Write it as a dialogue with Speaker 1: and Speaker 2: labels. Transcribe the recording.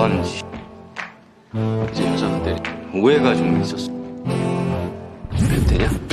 Speaker 1: 하는지. 이제 여자가 때리 오해가 좀 있었어. 그래도 되냐?